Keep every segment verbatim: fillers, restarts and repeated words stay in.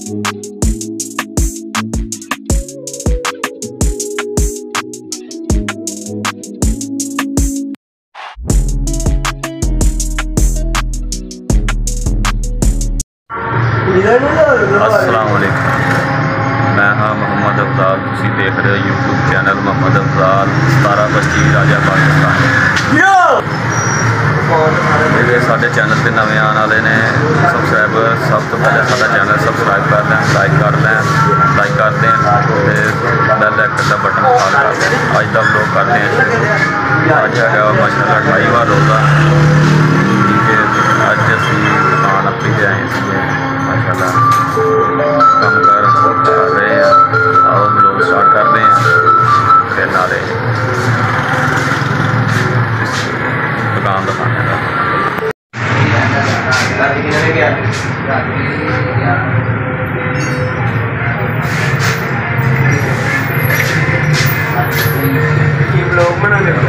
अस्सलाम वालेकुम, मैं हाँ मोहम्मद अफजाल। तुसी देख रहे हो यूट्यूब चैनल मोहम्मद अफजाल सतारा पच्ची राजा पाकिस्तान। ਜਿਹੜੇ ਸਾਡੇ ਚੈਨਲ ਤੇ ਨਵੇਂ ਆਉਣ ਵਾਲੇ ਨੇ ਸਬਸਕ੍ਰਾਈਬਰ, ਸਭ ਤੋਂ ਪਹਿਲੇ ਸਾਡਾ ਚੈਨਲ ਸਬਸਕ੍ਰਾइब कर लें, लाइक कर लें, लाइक कर दें, फिर बेल आइकन का बटन ऑन कर दें। अज का व्लॉग करते हैं। अज है माशाल्लाह अठाईवां रोज़ा, ठीक है। अज असी दुकान अपनी पे आए थे माशाल्लाह, काम कर कर रहे हैं। आओ व्लॉग स्टार्ट करते हैं। फिर नाले दुकान दिखाने का ब्लॉग बना के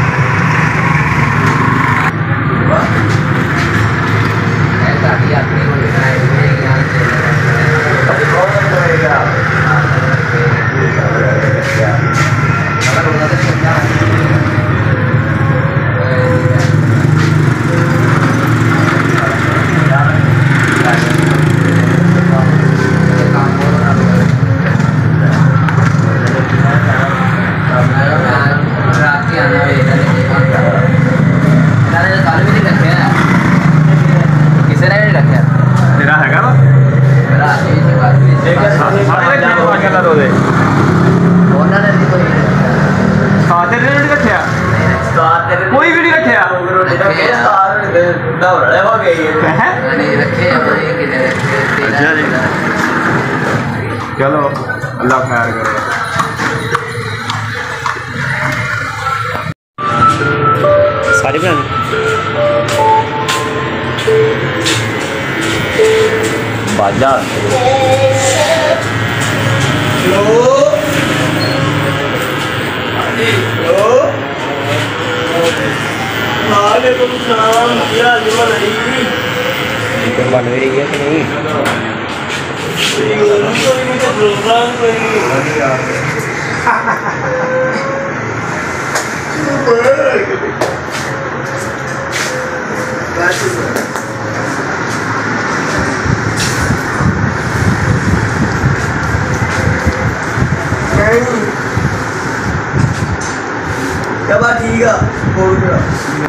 कोई भी नहीं रखे अच्छा जी। चलो अल्लाह खैर करे। सारी बनानी बाजार बन रही है कि नहीं? ठीक है।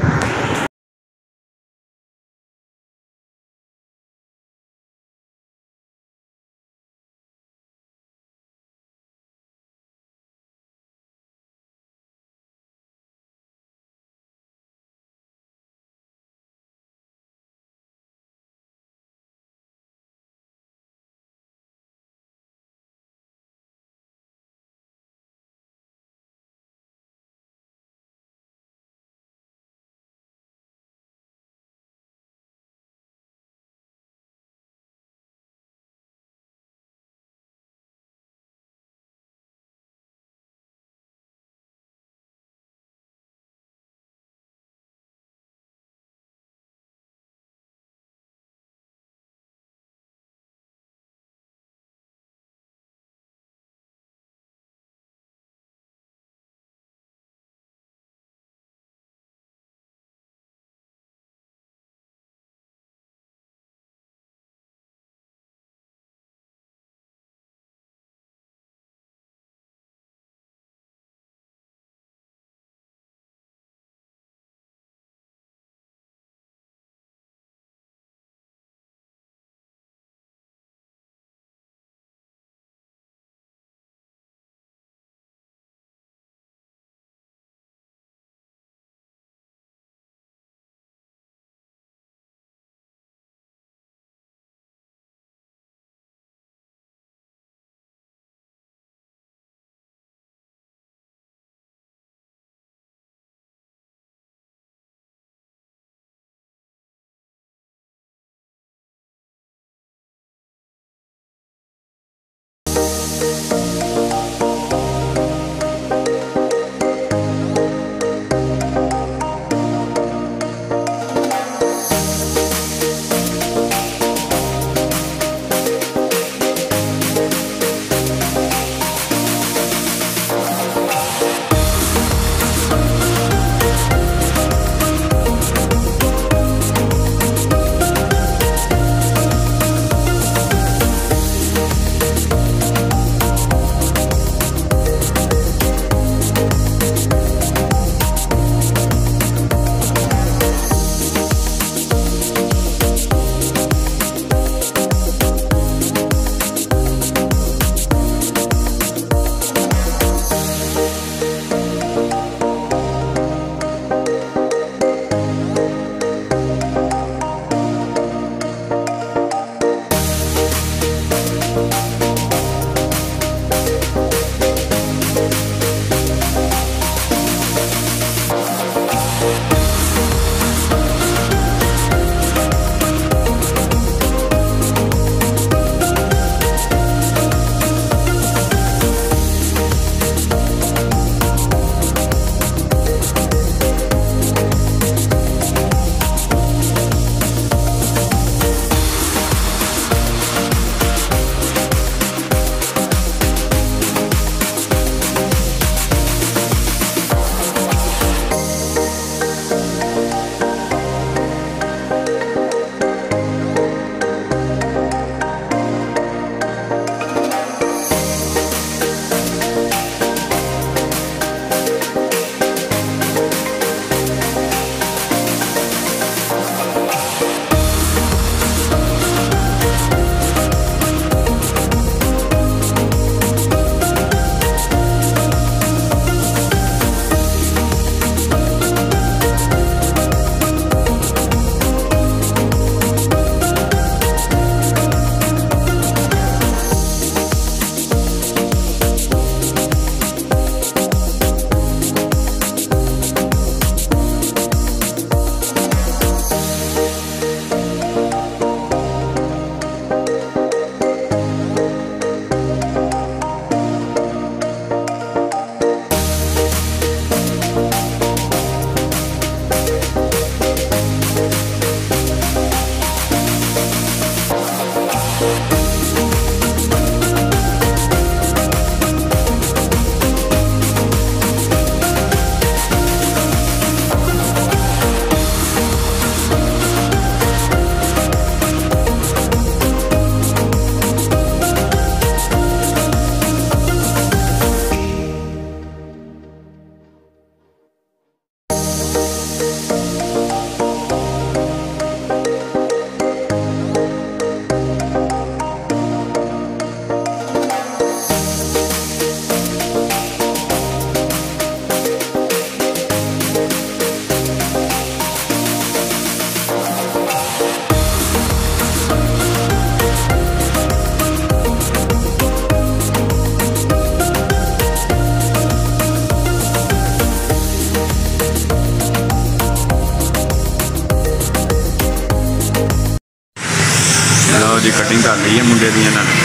ਬੰਦੇ ਦੀ ਇਹਨਾਂ ਨੇ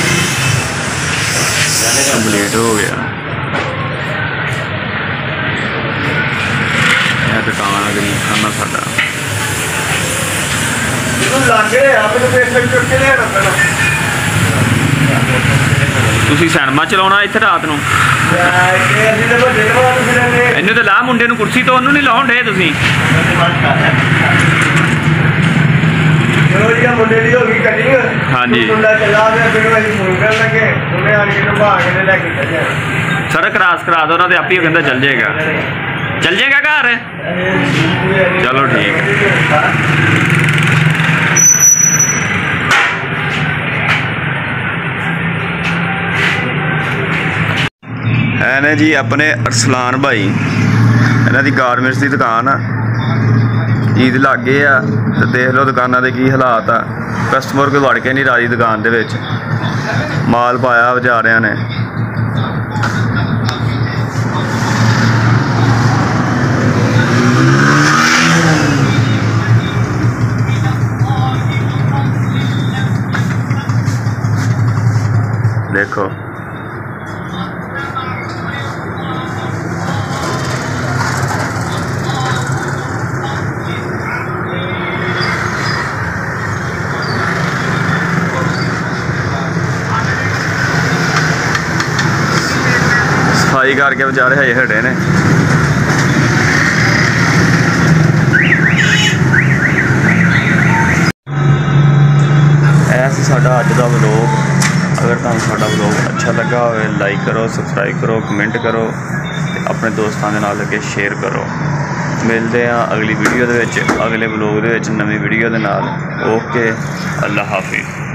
ਕੰਪਲੀਟ ਹੋ ਗਿਆ। ਇਹ ਦੁਕਾਨ ਅਗਲੀ ਖਾਨਾ ਸਾਡਾ ਤੁਸੀਂ ਸਿਨੇਮਾ ਚਲਾਉਣਾ ਇੱਥੇ ਰਾਤ ਨੂੰ ਇਹਨੂੰ ਤਾਂ ਲਾ ਮੁੰਡੇ ਨੂੰ ਕੁਰਸੀ ਤੋਂ ਉਹਨੂੰ ਨਹੀਂ ਲਾਉਣ ਡੇ ਤੁਸੀਂ। ਮੁੰਡੇ ਦੀ ਹੋ ਗਈ ਕਟਿੰਗ ਹਾਂਜੀ ਮੁੰਡਾ ਚਲਾ ਗਿਆ ਫਿਰ ਅਸੀਂ ਫੋਨ ਕਰਨ ਲੱਗੇ ਉਹਨੇ ਆ ਕੇ ਨਭਾ ਕੇ ਲੈ ਕੇ ਚੱਲਿਆ ਸਰ ਕਰਾਸ ਕਰਾ ਦੋ ਉਹਨਾਂ ਦੇ ਆਪੇ ਕਹਿੰਦਾ ਚੱਲ ਜਾਏਗਾ ਚੱਲ ਜਾਏਗਾ ਘਰ ਚਲੋ ਠੀਕ ਹੈ ਨੇ ਜੀ ਆਪਣੇ ਅਰਸਲਾਨ ਭਾਈ ਇਹਨਾਂ ਦੀ ਗਾਰਮੈਂਟਸ ਦੀ ਦੁਕਾਨ ਆ ईद लागे आ तो देख लो दुकाना के की हालात आ कस्टमर कोई वड़ के नहीं राजी दुकान दे विच माल पाया बेचारियां ने देखो सफाई करके बेचारे हजे हटे ने ऐसा साडा अज का व्लॉग अगर तुहानू साडा व्लॉग अच्छा लगा हो लाइक करो सबसक्राइब करो कमेंट करो ते अपने दोस्तों के नाल अगे शेयर करो। मिलते हैं अगली वीडियो दे विच अगले व्लॉग दे विच नवीं वीडियो दे नाल। ओके अल्लाह हाफिज़।